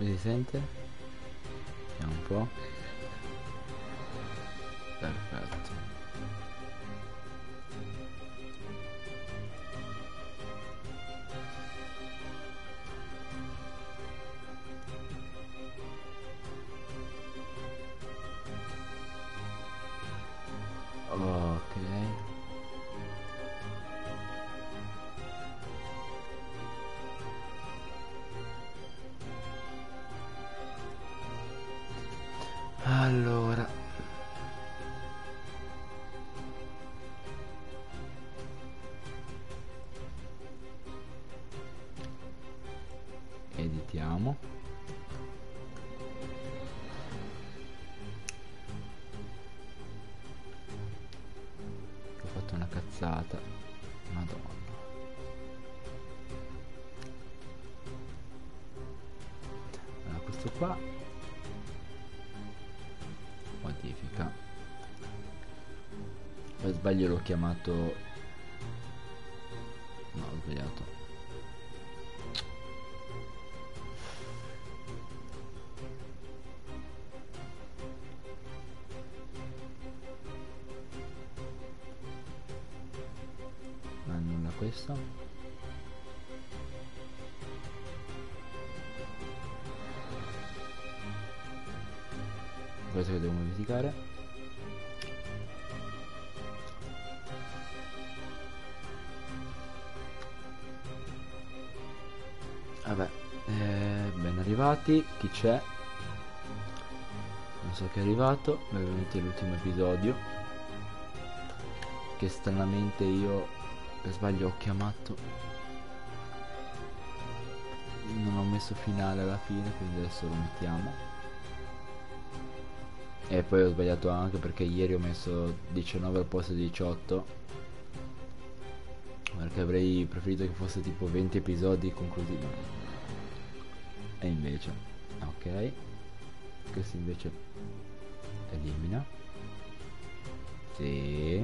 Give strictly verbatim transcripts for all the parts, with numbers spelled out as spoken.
Si sente? Vediamo un po'. Perfetto. Ok. Allora, editiamo. Ho fatto una cazzata. Madonna. Allora, questo qua. Modifica. Per sbaglio l'ho chiamato. No, ho sbagliato. Annulla questo. Questo che devo modificare. Vabbè, eh, ben arrivati. Chi c'è? Non so che è arrivato. Benvenuti all'ultimo episodio, che stranamente io per sbaglio ho chiamato. Non ho messo finale alla fine, quindi adesso lo mettiamo. E poi ho sbagliato anche perché ieri ho messo diciannove al posto di diciotto, perché avrei preferito che fosse tipo venti episodi conclusivi. E invece ok, questo invece elimina. Sì.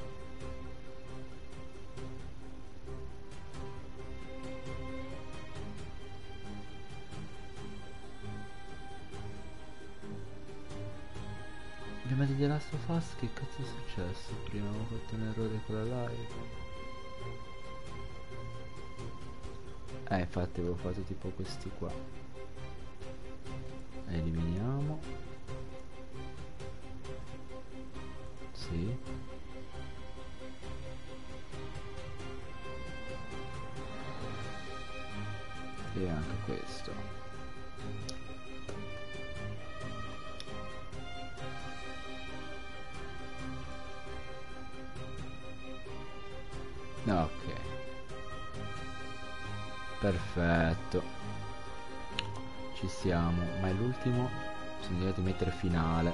Prima di The Last of Us che cazzo è successo? Prima avevo fatto un errore con la live. Eh, infatti avevo fatto tipo questi qua. Eliminiamo. Sì. E anche questo. Ok. Perfetto. Ci siamo. Ma è l'ultimo. Sono andato a mettere finale.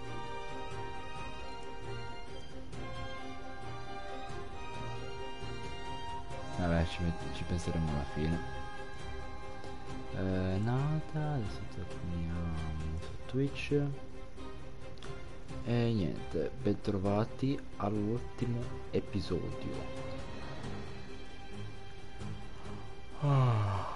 Vabbè, ci, ci penseremo alla fine. Eh, nata. Adesso torniamo su Twitch. E niente, bentrovati all'ultimo episodio. Ah.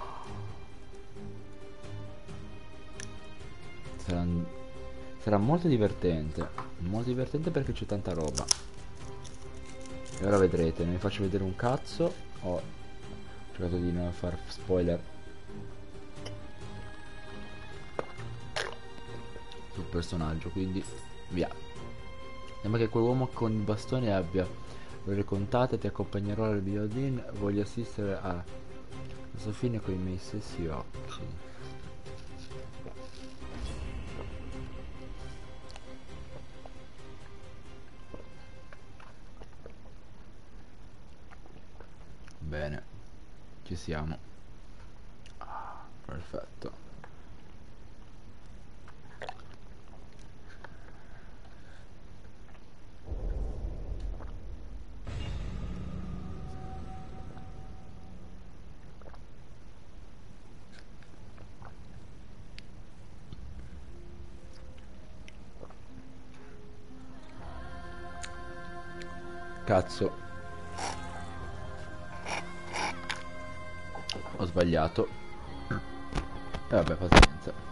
Sarà, sarà molto divertente. Molto divertente perché c'è tanta roba. E ora vedrete, non vi faccio vedere un cazzo. Ho cercato di non far spoiler sul personaggio, quindi via. Sembra che quell'uomo con il bastone abbia le contate. Ti accompagnerò al videodin. Voglio assistere a questo fine con i miei stessi occhi. Bene, ci siamo. Ah, perfetto. Cazzo, ho sbagliato. E vabbè, pazienza.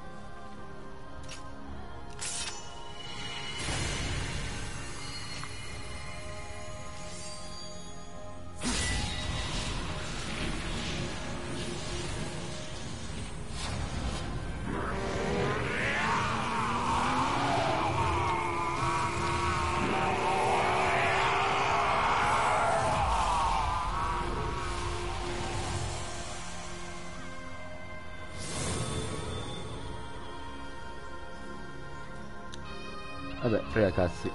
Vabbè, frega cazzi.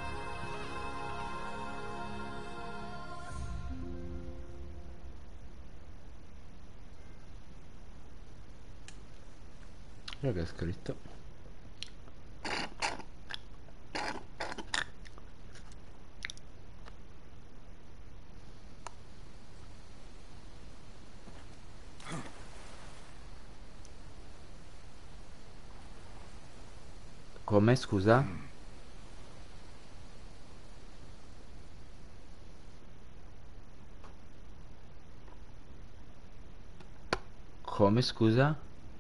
Quello che è scritto. Come, scusa? Come, scusa?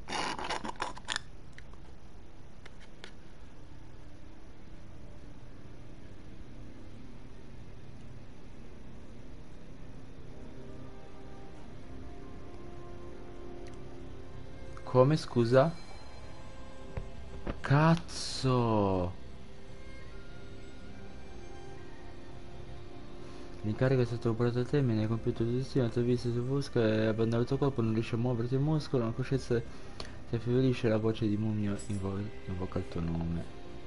Come, scusa? Cazzo! L'incarico è stato portato a termine, hai compiuto il tuo destino, la tua vista si offusca e abbandona il tuo corpo, non riesci a muoverti il muscolo, la coscienza ti affievolisce, la voce di Mumio invo- invoca il tuo nome.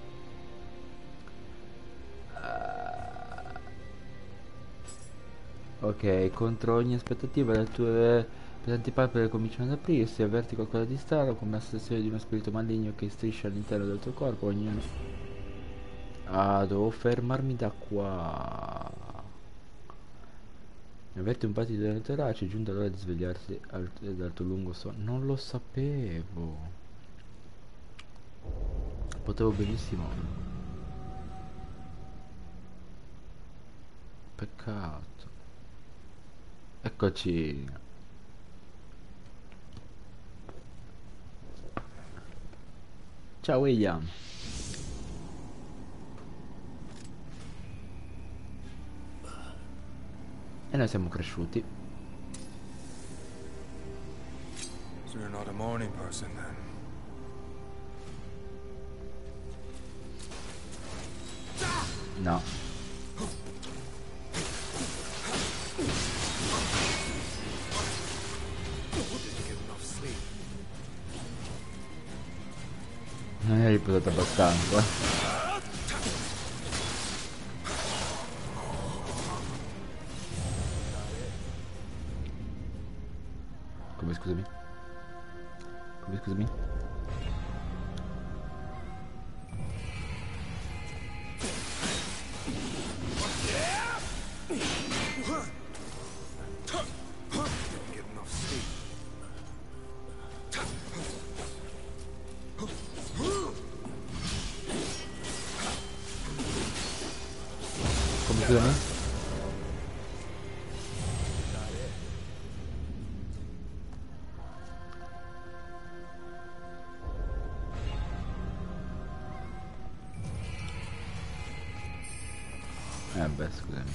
Ok, contro ogni aspettativa le tue pesanti palpebre cominciano ad aprirsi, avverti qualcosa di strano, come la sensazione di uno spirito maligno che striscia all'interno del tuo corpo, ognuno... Ah, devo fermarmi da qua. Avverti un battito delle torace, è giunta l'ora di svegliarsi al- dal tuo lungo sonno. Non lo sapevo. Potevo benissimo. Peccato. Eccoci. Ciao William. E noi siamo cresciuti. So you're not a morning person then? No. Didn't get enough sleep. Non hai riposato abbastanza. Come, scusami? Come, scusami? Didn't get enough sleep. Come, scusami? Eh beh, scusami.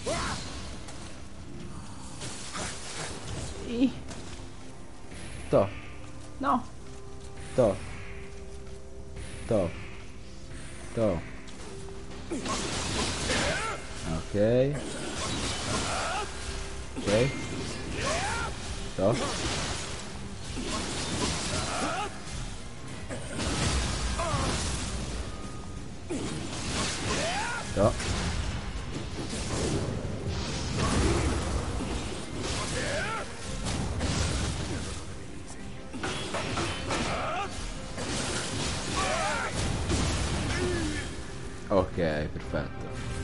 Ih. To. No. To. To. To. Ok. Ok. To. To. Ok, perfetto.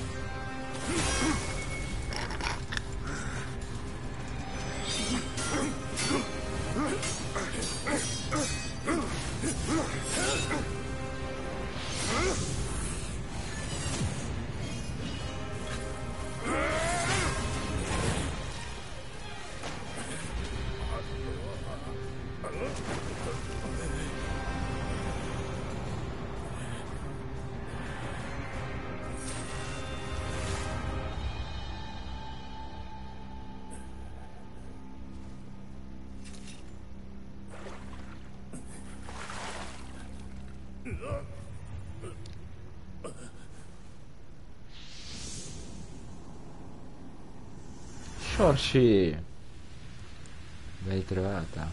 Shorshi. Ben ritrovata.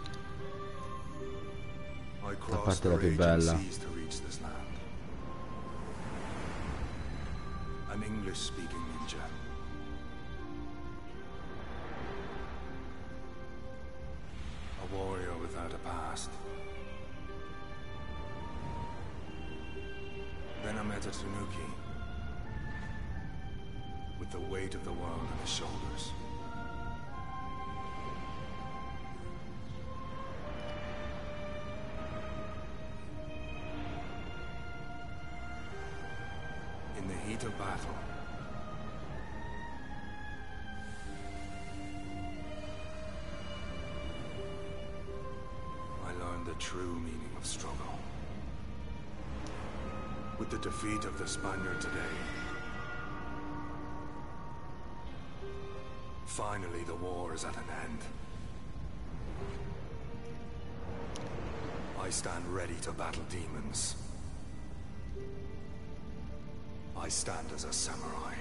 I La crossed parte the la più raging bella. seas to reach this land. An English-speaking ninja. A warrior without a past. Then I met a Tanuki. With the weight of the world on his shoulders. In the heat of battle, I learned the true meaning of struggle. With the defeat of the Spaniard today, finally the war is at an end. I stand ready to battle demons. I stand as a samurai.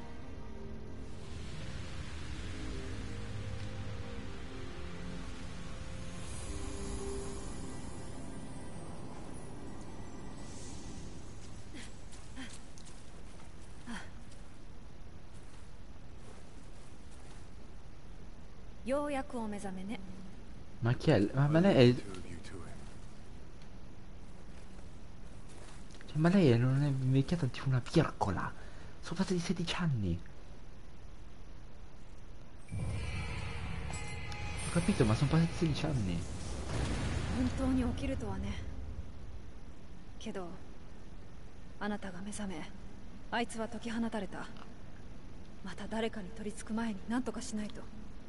Ma chi è? Ma, ma lei è... Cioè, ma lei non è invecchiata tipo una pircola. Sono passati sedici anni. Ho capito, ma sono passati sedici anni. 本当に起きるとはね。けどあなたが目覚め、あいつは解き放たれた。また誰かに取り付く前に何とかしないと。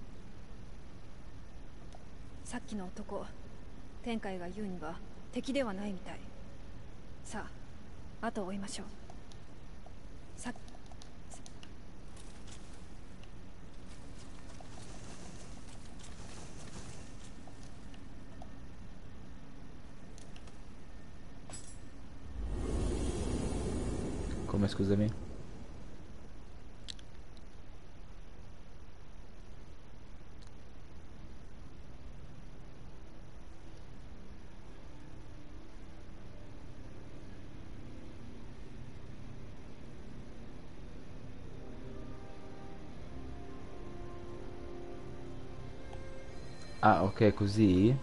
さっきの男、天海が言うには敵ではないみたい。さあ、後を追いましょう。さっ Come, scusami? Ah, ok, così?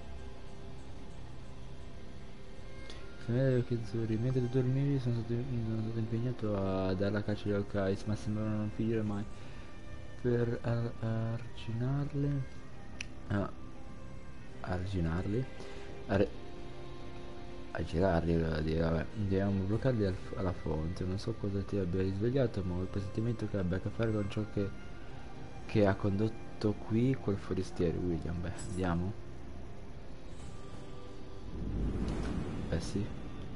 Se mi vedo che azzurri, mentre tu dormivi sono stato, sono stato impegnato a dare la caccia agli Hawkeyes, ma sembrano non finire mai. Per ar arginarli... Ah, arginarli? Ar a girarli, voleva dire, vabbè, dobbiamo bloccarli al alla fonte. Non so cosa ti abbia risvegliato, ma ho il presentimento che abbia a che fare con ciò che, che ha condotto qui quel forestiere, William. Beh, andiamo. Beh, sì.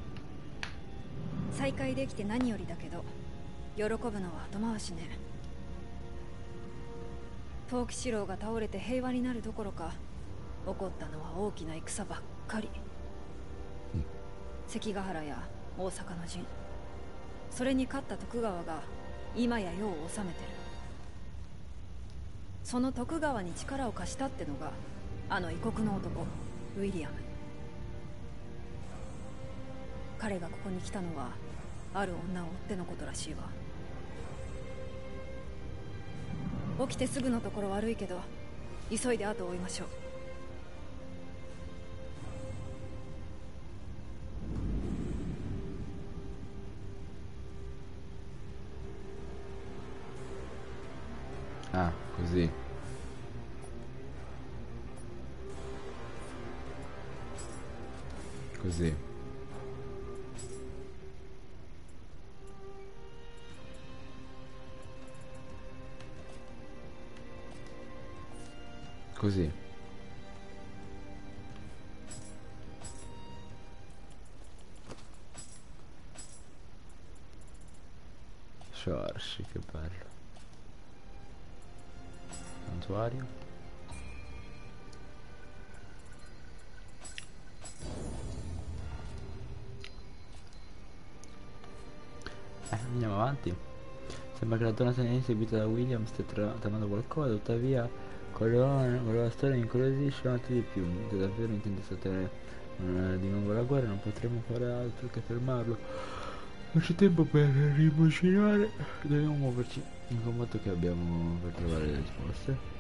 再会できて何よりだけど、喜ぶのは後回しね。陶器四郎が倒れて平和になるどころか、起こったのは大きな戦ばっかり。関ヶ原や大阪の陣、それに勝った徳川が今や世を治めてる。その徳川に力を貸したってのがあの異国の男ウィリアム。彼がここに来たのはある女を追ってのことらしいわ。起きてすぐのところ悪いけど、急いで後を追いましょう。 Ah, così. Così. Così. Shorshi, che bello. Santuario. Eh, andiamo avanti. Sembra che la donna sia inseguita da William stia tra tramando qualcosa, tuttavia con la storia mi incuriosisce avanti di più. Se davvero intende sapere di nuovo la guerra, non potremo fare altro che fermarlo. Non c'è tempo per rimucinare. Dobbiamo muoverci. In combatto che abbiamo per trovare le risposte.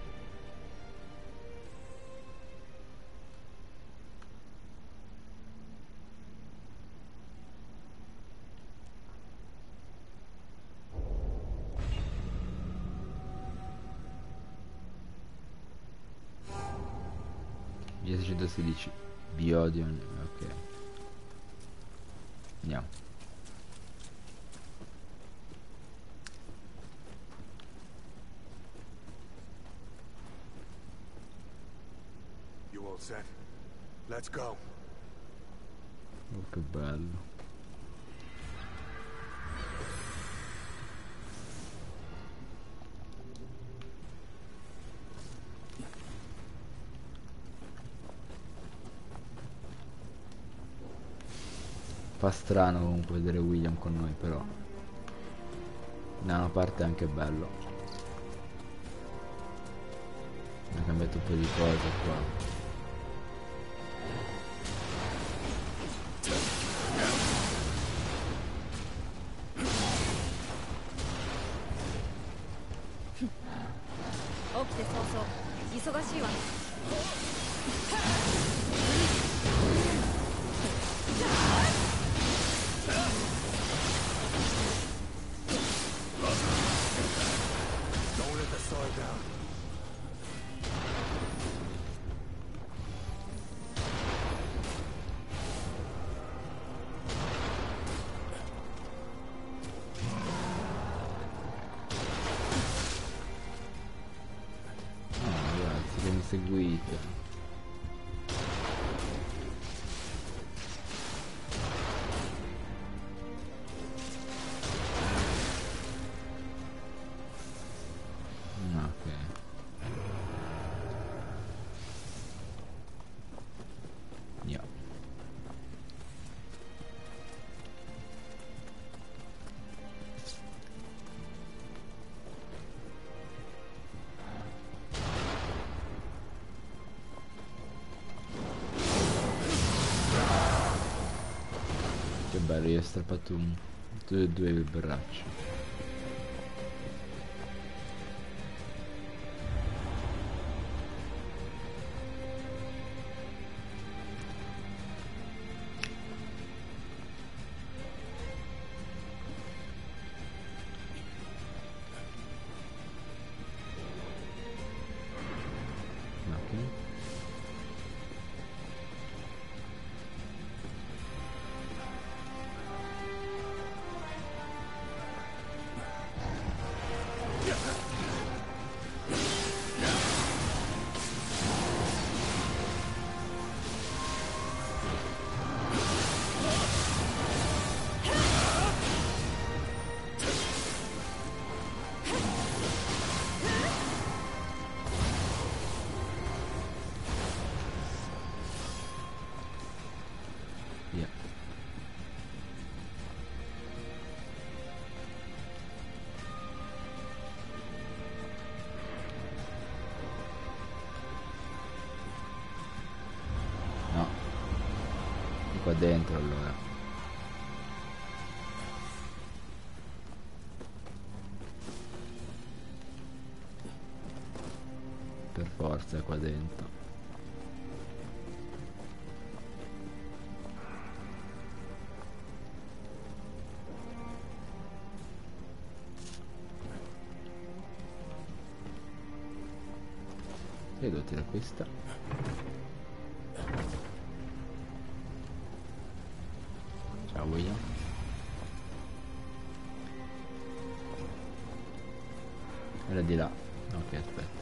millecentosedici Biodion, ok. Andiamo. You all set? Let's go. Oh, che bello. Fa strano comunque vedere William con noi, però da una parte è anche bello. Ha cambiato un po' di cose qua. Don't let the sword down. Ah, grazie che mi seguite. Che bello, gli ho strappato un, due, due il braccio. Qua dentro allora. Per forza è qua dentro. E devo tirare questa. William. Era di là. Ok, aspetta.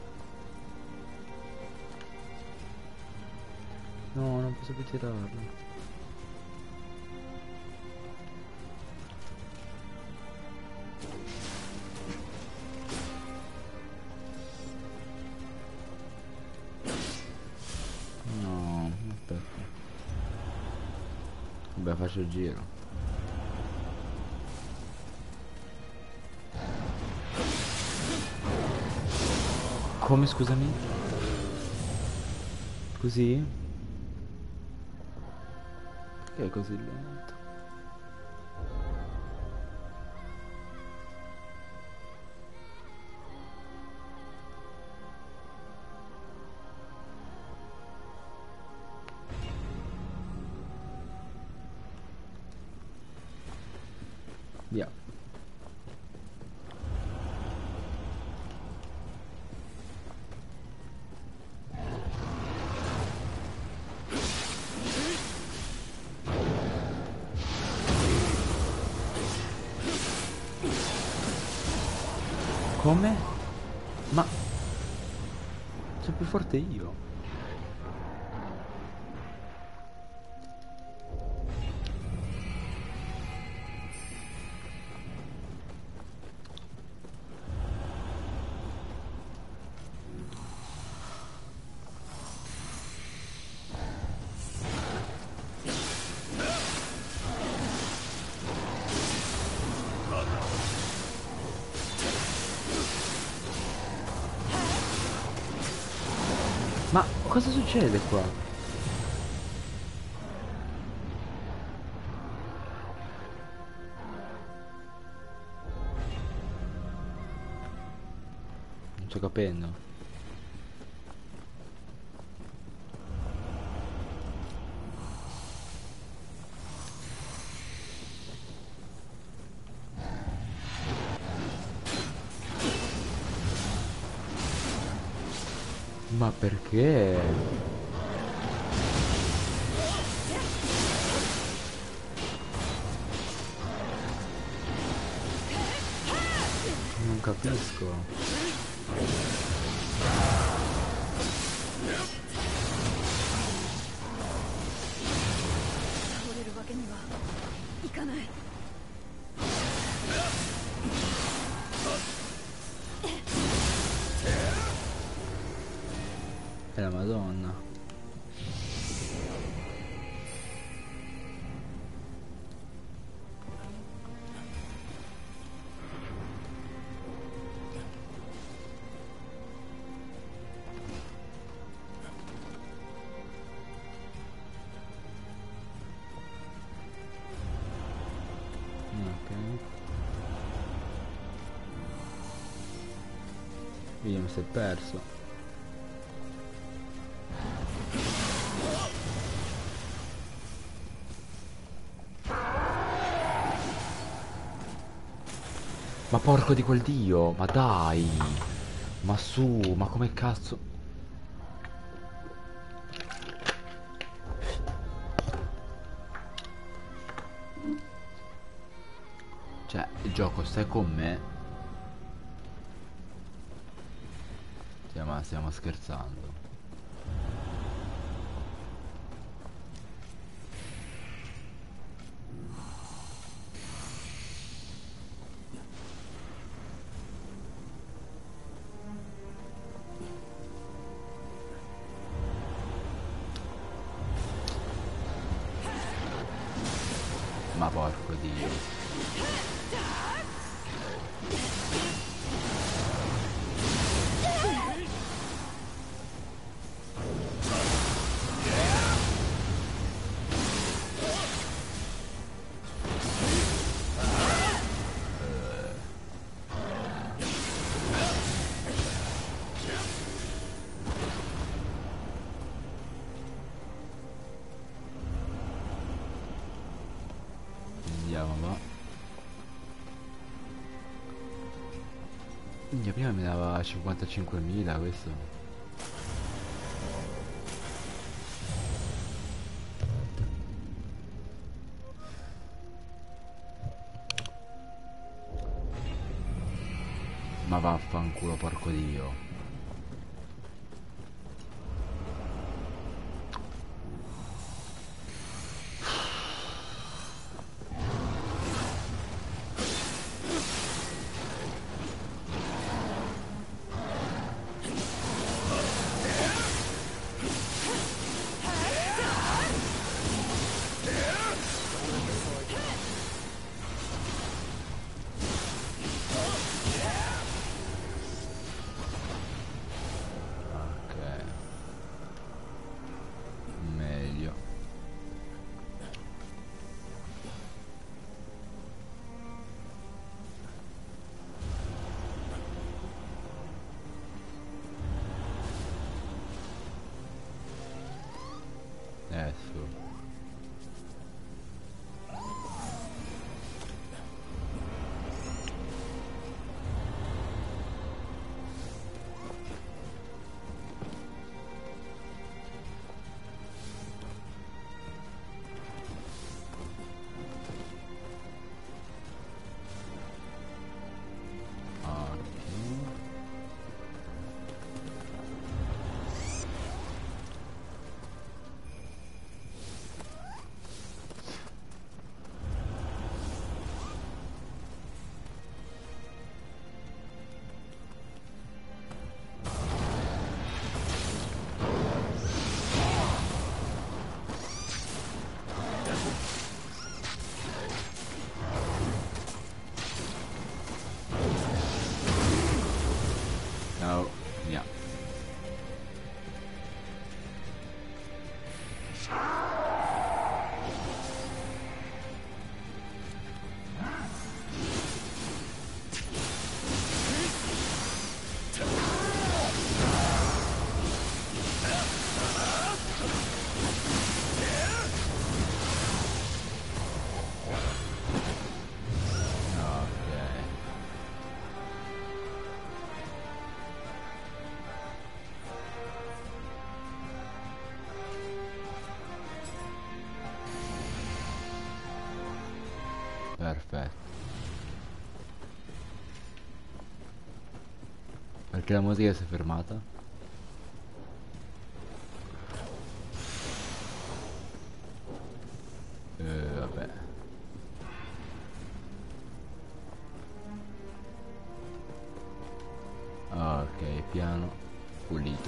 No, non posso più tirarlo. No, aspetta. Vabbè, faccio il giro. Come, scusami? Così? Perché è così lento? Via. Come? Ma sono più forte io. Ma cosa succede qua? Non sto capendo. Ma perché? Non capisco. 倒れるわけにはいかない。 È la Madonna. Ok. William si è perso. Ma porco di quel dio, ma dai. Ma su, ma come cazzo. Cioè, il gioco stai con me? Stiamo, stiamo scherzando. Ma porco dio. Andiamo va. Minchia, prima mi dava cinquantacinquemila questo. Ma vaffanculo porco dio. Perfetto. Perché la musica si è fermata? Eh, vabbè. Ok, piano pulito.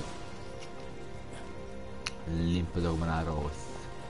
Limpido come una rossa.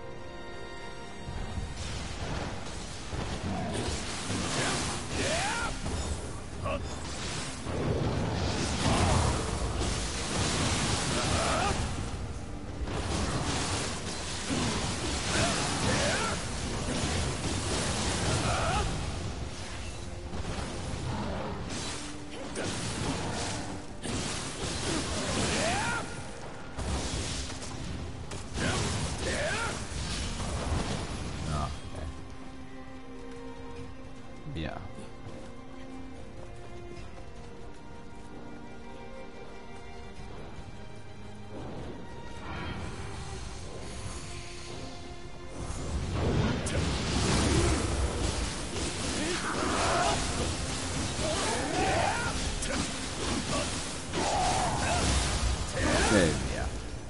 No, ok. Via. E via.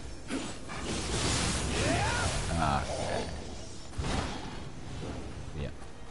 Ah, ok. Via.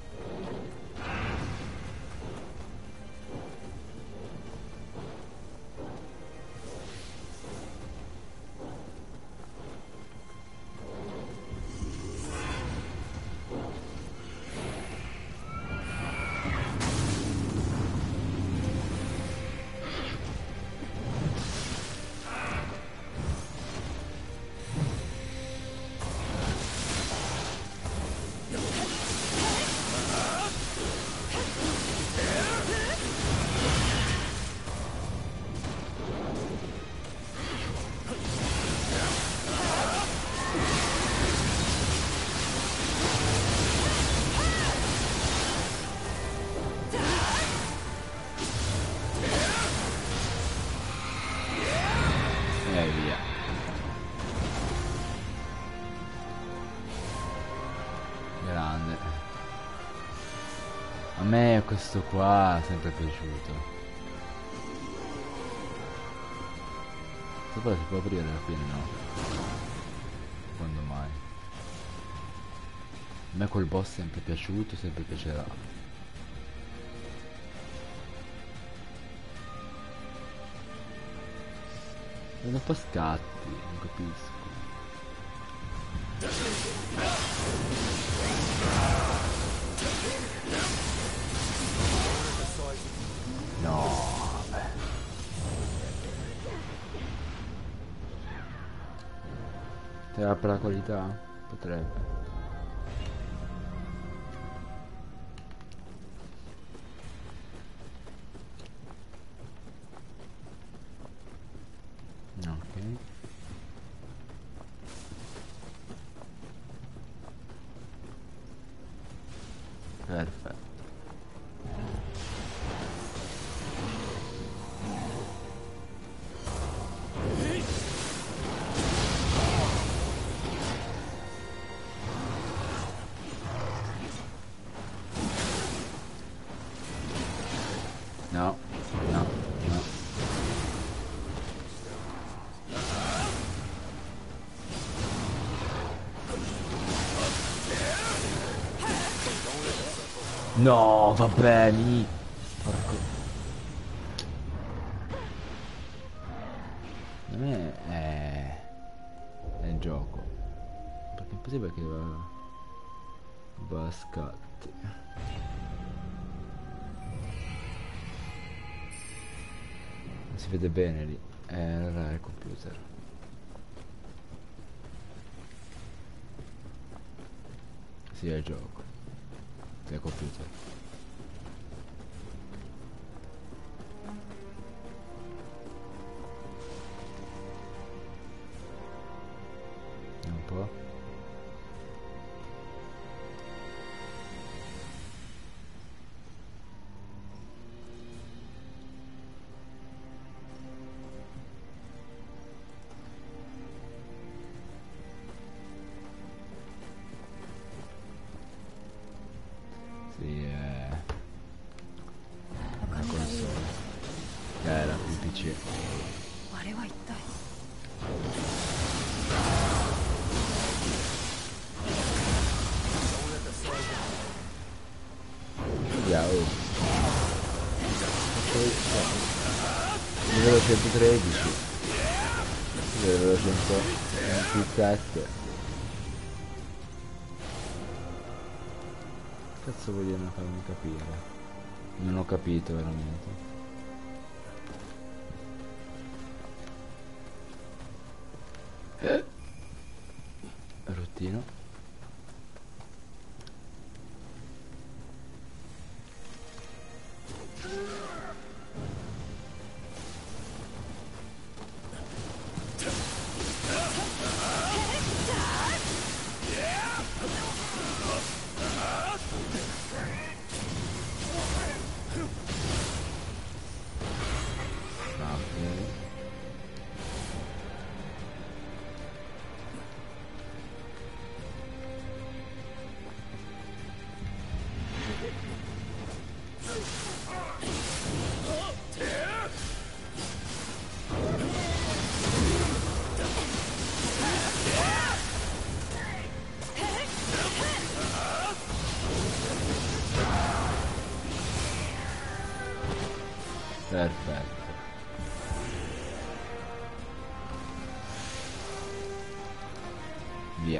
E via. Grande. A me questo qua è sempre piaciuto. Se poi si può aprire alla fine, no? Quando mai? A me quel boss è sempre piaciuto, sempre piacerà. Sono un po' scatti, non capisco. No, vabbè. Te la per la qualità? Potrebbe. Ok. Perfetto. No, no, no. No, vabbè, mi... Porco... Non è... È... È il gioco. Perché è impossibile che va... Va a scatti. Non si vede bene lì. Eh, allora è il computer. Sì, è il gioco. Sì, è il computer. Un po'. Sì, eh. tredici. あれは一体。 Yeah, oh. Livello centotredici. Livello centoventisette. Cazzo vogliono farmi capire? Non ho capito veramente. Eh. Rottino. Perfetto. Via.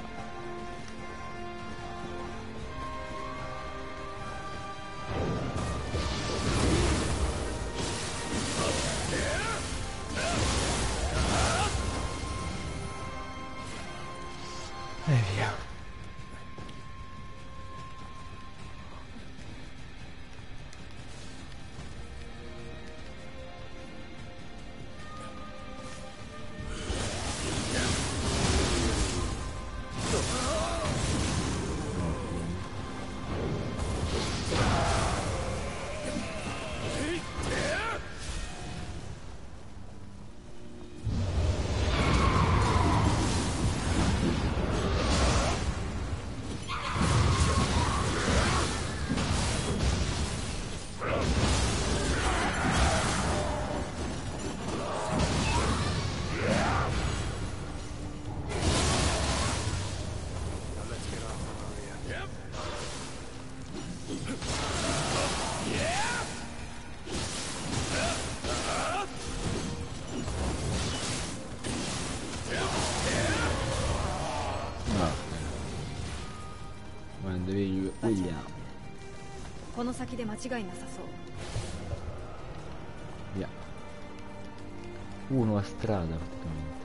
E via. William. この先で間違いなさそう。 Via. Uno a strada praticamente.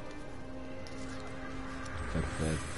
Perfetto.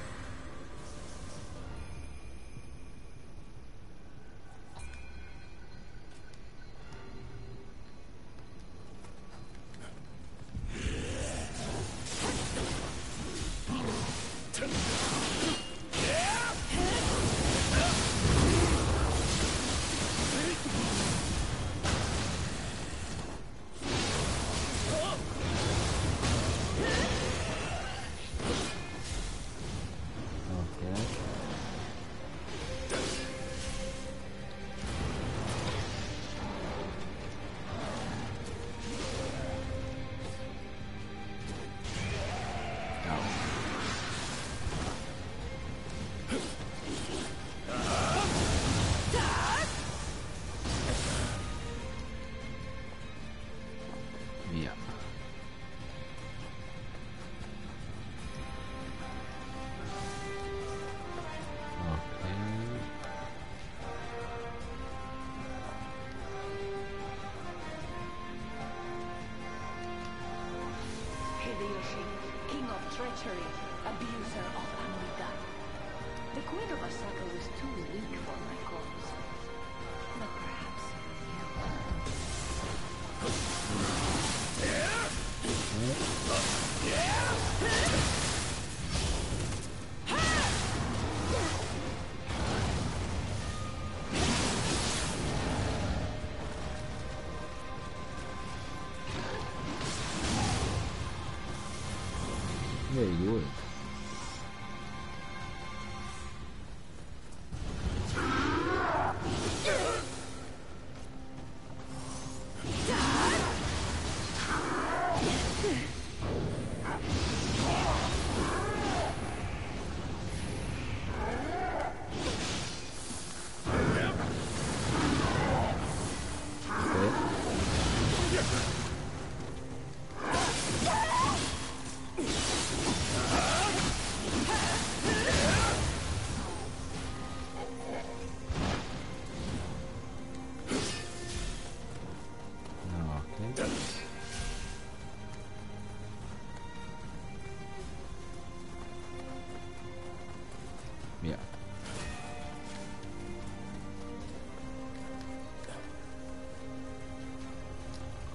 King of treachery, abuser of Amrita. The Queen of Osaka was too weak for my cause. But perhaps Very good.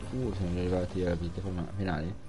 Uh, siamo già arrivati alla piattaforma finale.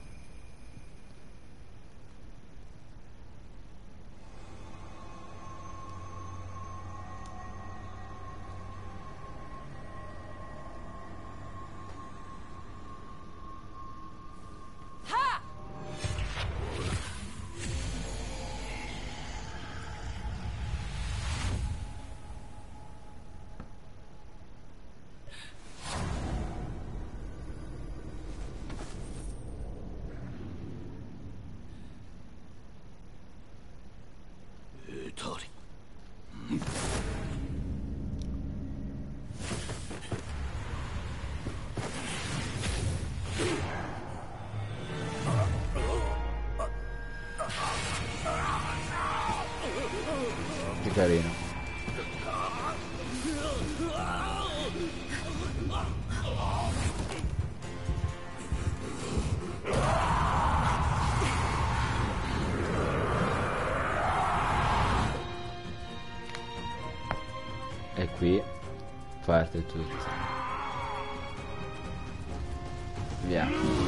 Che carino. E qui parte tutto. Via.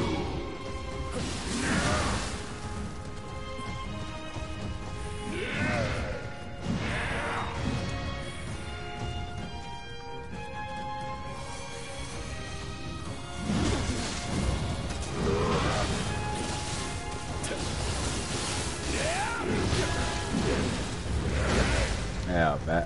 Eh vabbè.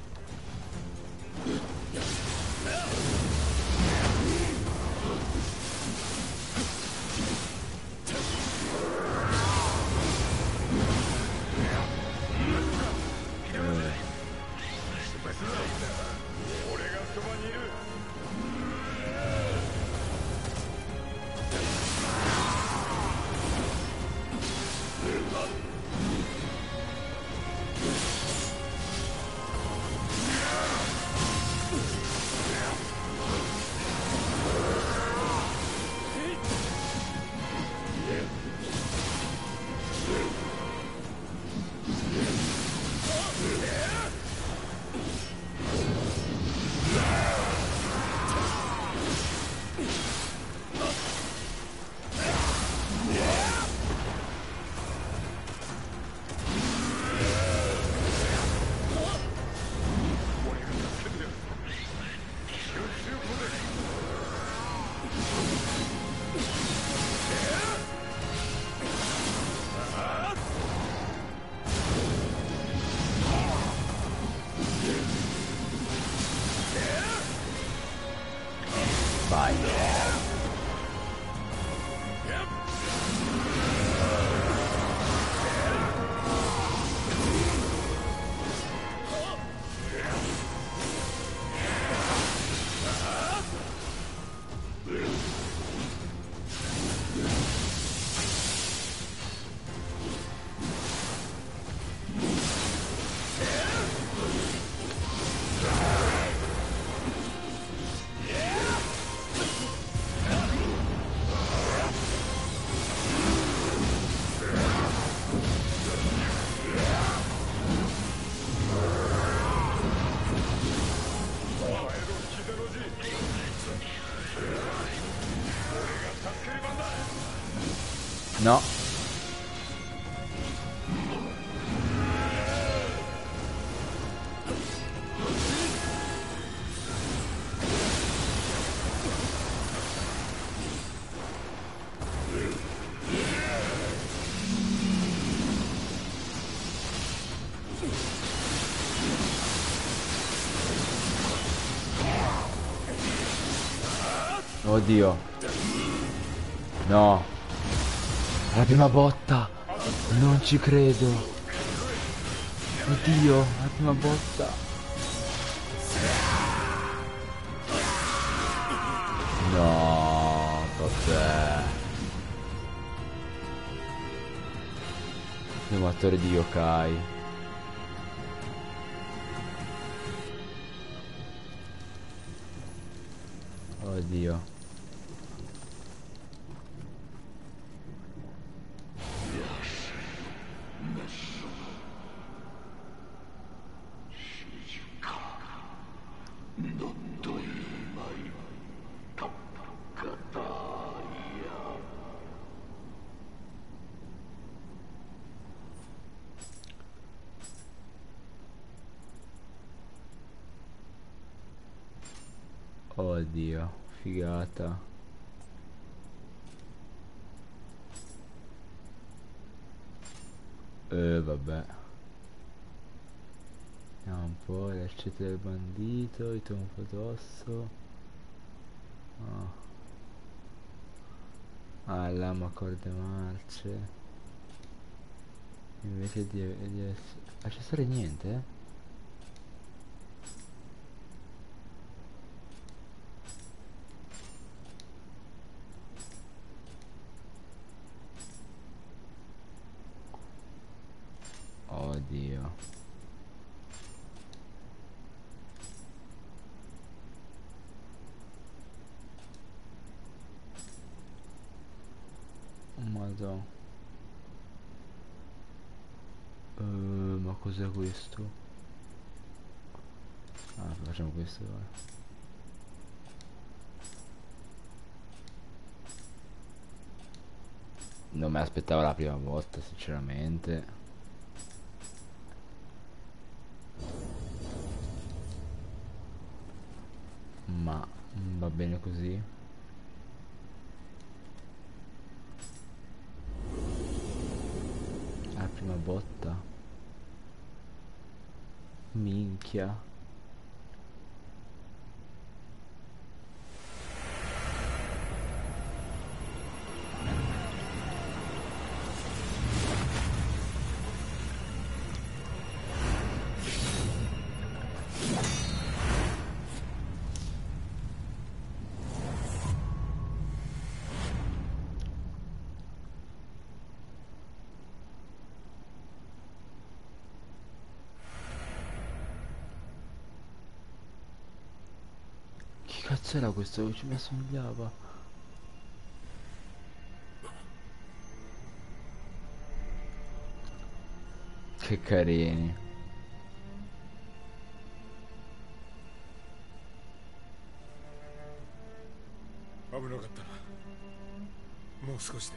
Vai. No. Oddio. No. La prima botta. Non ci credo. Oddio, la prima botta. No, vabbè. Primo attore di yokai. Oddio. Non doi mai toccata. Oddio, figata. Eh, vabbè. Vediamo un po', le accette del bandito, i un po' d'osso. Ah, ah lama corde marce. Invece di, di accessori niente, eh? Oddio. Madonna. Uh, ma cos'è questo? Ah, facciamo questo ora. Non me l'aspettavo la prima volta, sinceramente. Ma va bene così. La prima botta. Minchia. Che cazzo era questo che ci mi assomigliava? Che carini. 危なかったな。もう少しで。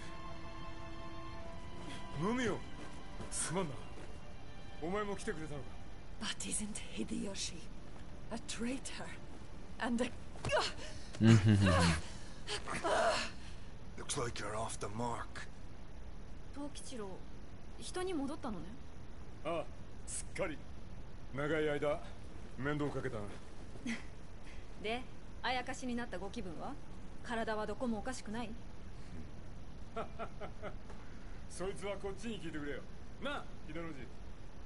飲みよ。すまんな。お前も来てくれたのか。 But isn't Hideyoshi a traitor and a... Looks like you're off the mark. 藤吉郎、人に戻ったのね。 ああ、すっかり。長い間面倒かけたな。 で、あやかしになったご気分は？体はどこもおかしくない？ そいつはこっちに聞いてくれよ。なあ、秀の字。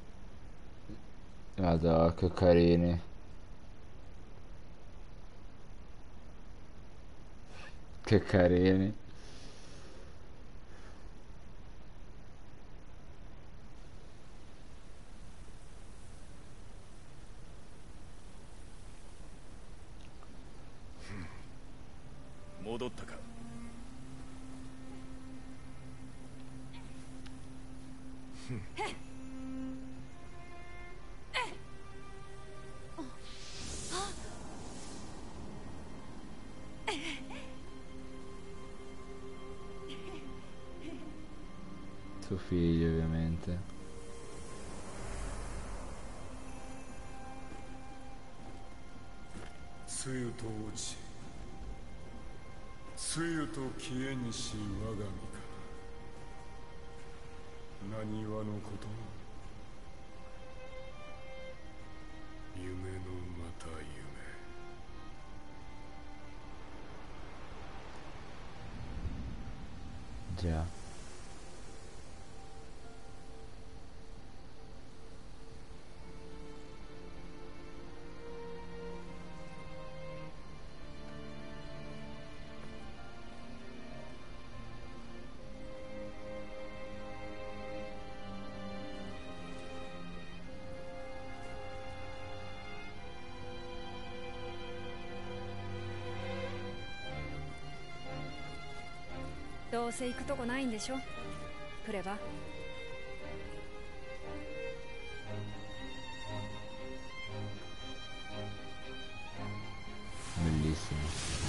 Madonna, che carini. Che carini. Modotta ka? Suo figlio, ovviamente. Tsuyu to uchi. Tsuyu to kie nishi wagami ka. Naniwa no koto? Yume no mata yume. Già. Bellissimo. どうせ行くとこないんでしょ？クレバ。 Bellissimo.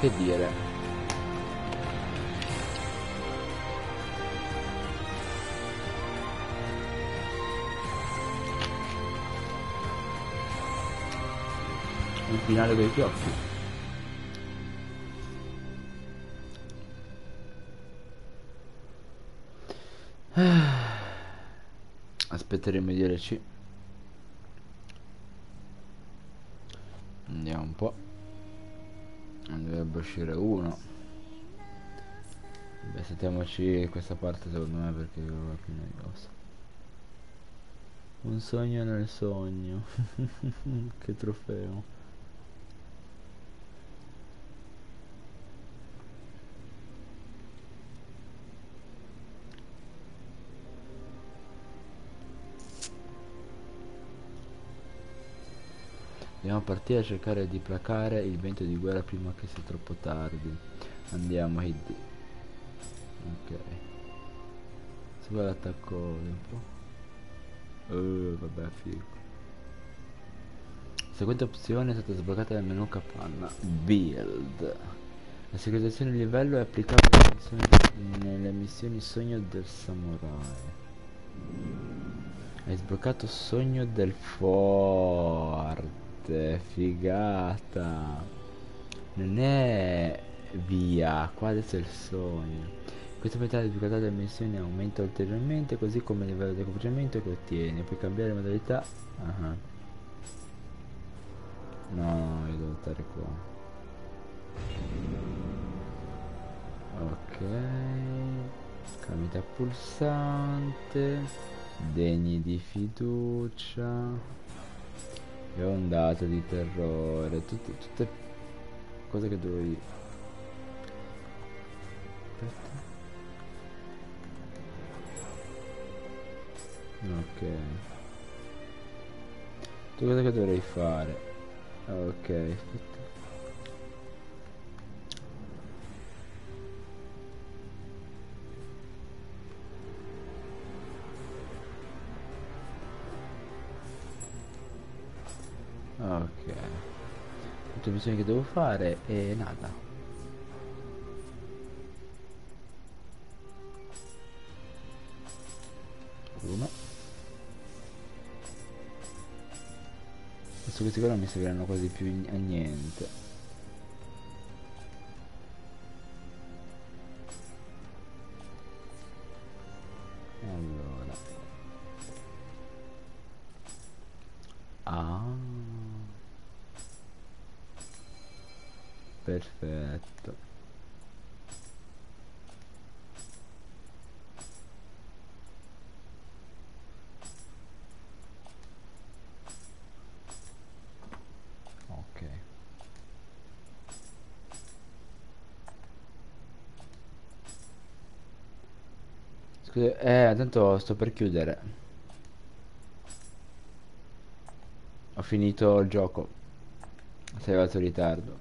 che dire. Il finale coi fiocchi. Aspetteremo i D L C. Andiamo un po'. Dovrebbe uscire uno. Beh, sentiamoci questa parte secondo me perché è più noiosa. Un sogno nel sogno. Che trofeo. Dobbiamo partire a cercare di placare il vento di guerra prima che sia troppo tardi. Andiamo, Hiddy. Ok. Se vuoi l'attacco un po'. Uh, vabbè, figo. La seguente opzione è stata sbloccata nel menu capanna. Build. La segretazione di livello è applicabile nelle missioni, nelle missioni Sogno del Samurai. Hai sbloccato Sogno del Forte. Figata. Non è via, qua adesso è il sogno. Questa metà di difficoltà delle missioni aumenta ulteriormente, così come il livello di equipaggiamento che ottieni. Puoi cambiare modalità. Uh-huh. No, io devo stare qua. Ok. Cambia pulsante. Degni di fiducia. E ondata di terrore. Tutte, tutte cose che dovevi. Aspetta. Ok. Tutte cose che dovrei fare. Ok, aspetta. Ok. Tutte le missioni che devo fare e nada. Uno. Adesso questi qua non mi serviranno quasi più a niente. Allora. Ah. Perfetto. Ok. Scusa, eh, tanto sto per chiudere. Ho finito il gioco. Sei arrivato in ritardo.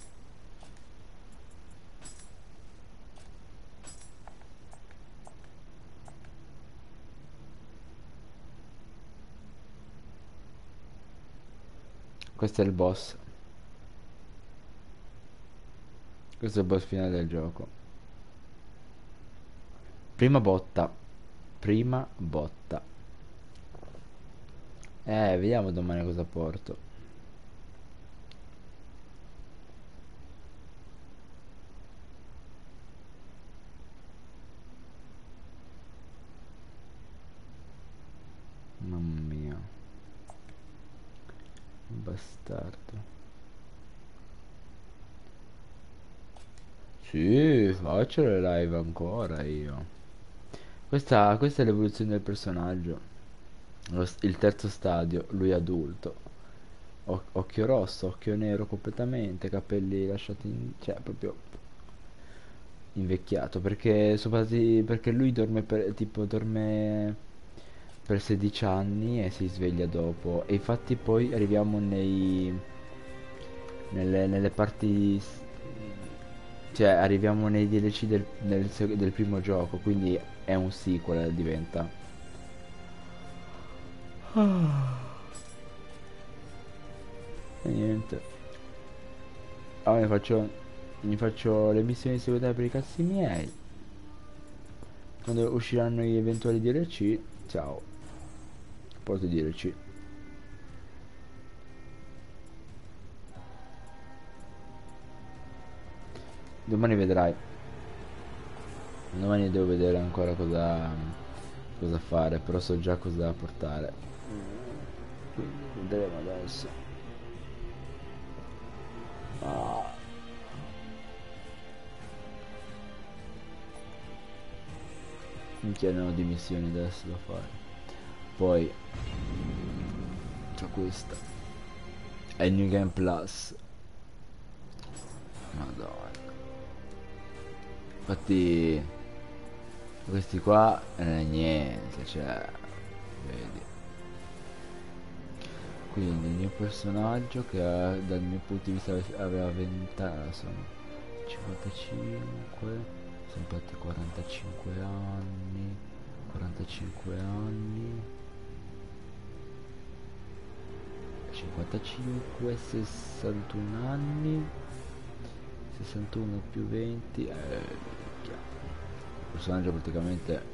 Questo è il boss. Questo è il boss finale del gioco. Prima botta. Prima botta. Eh, vediamo domani cosa porto. Mamma mia. Bastardo. Sì, faccio le live ancora io. Questa, questa è l'evoluzione del personaggio. Lo s- il terzo stadio, lui adulto. O- occhio rosso, occhio nero completamente, capelli lasciati in... cioè proprio invecchiato. Perché sono passati- perché lui dorme per, tipo dorme per sedici anni e si sveglia dopo. E infatti poi arriviamo nei... nelle, nelle parti s- cioè arriviamo nei D L C del, del sec- del primo gioco, quindi è un sequel diventa. E niente. Ah, ne faccio mi faccio le missioni secondarie per i cazzi miei. Quando usciranno gli eventuali D L C, ciao. Porto D L C. Domani vedrai. Domani devo vedere ancora cosa, cosa fare, però so già cosa portare. Quindi vedremo adesso. Ah. Minchia, ne ho di missioni adesso da fare. Poi c'ho questa. È il New Game Plus. Madonna. Infatti questi qua non è niente, cioè, vedi. Quindi il mio personaggio che ha, dal mio punto di vista aveva venti anni, sono cinquantacinque, sono fatti quarantacinque anni, quarantacinque anni, cinquantacinque, sessantuno anni, sessantuno più venti, eh, il personaggio praticamente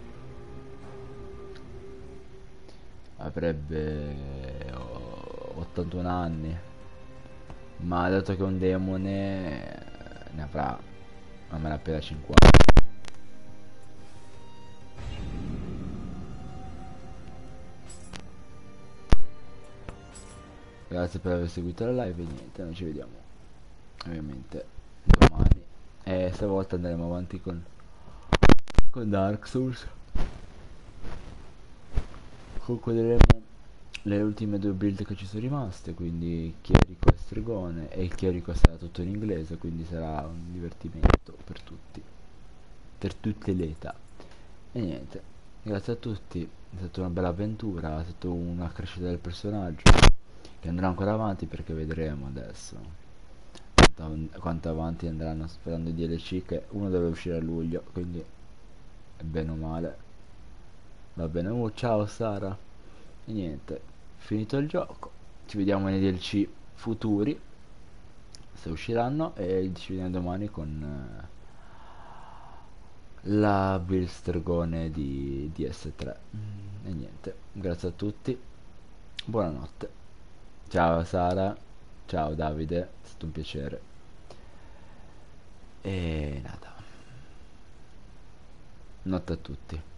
avrebbe oh, ottantuno anni, ma dato che è un demone ne avrà a malapena cinquanta. Grazie per aver seguito la live e niente, noi ci vediamo ovviamente domani e stavolta andremo avanti con, con Dark Souls. Comunque vedremo le ultime due build che ci sono rimaste, quindi Chierico e Stregone, e il Chierico sarà tutto in inglese, quindi sarà un divertimento per tutti, per tutte le età. E niente, grazie a tutti, è stata una bella avventura, è stata una crescita del personaggio che andrà ancora avanti perché vedremo adesso quanto, quanto avanti andranno sperando i D L C, che uno deve uscire a luglio, quindi è bene o male. Va bene, oh, ciao Sara. E niente, finito il gioco. Ci vediamo nei D L C futuri, se usciranno, e ci vediamo domani con eh, la build Stregone di D S tre. Mm, e niente, grazie a tutti. Buonanotte. Ciao Sara. Ciao Davide, è stato un piacere. E nada. Notte a tutti.